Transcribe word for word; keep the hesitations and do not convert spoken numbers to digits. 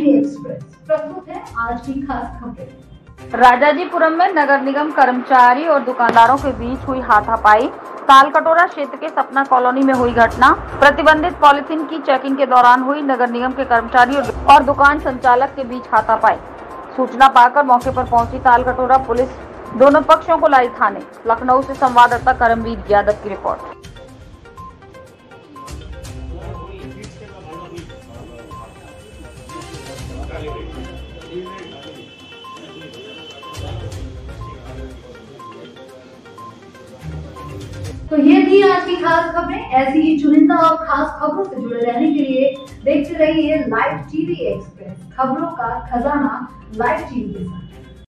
TV express प्रस्तुत है आज की खास खबरें। राजाजीपुरम में नगर निगम कर्मचारी और दुकानदारों के बीच हुई हाथापाई। तालकटोरा क्षेत्र के सपना कॉलोनी में हुई घटना। प्रतिबंधित पॉलिथीन की चेकिंग के दौरान हुई नगर निगम के कर्मचारी और दुकान संचालक के बीच हाथापाई। सूचना पाकर मौके पर पहुंची तालकटोरा पुलिस दोनों पक्षों को लाई थाने। लखनऊ से संवाददाता करमवीर यादव की रिपोर्ट। तो ये थी आज की खास खबरें। ऐसी ही चुनिंदा और खास खबरों से जुड़े रहने के लिए देखते रहिए लाइव टीवी एक्सप्रेस, खबरों का खजाना लाइव टीवी के साथ।